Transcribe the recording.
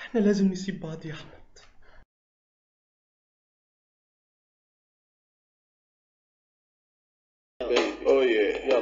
احنا لازم نسيب بعض يا احمد. اوه ياه،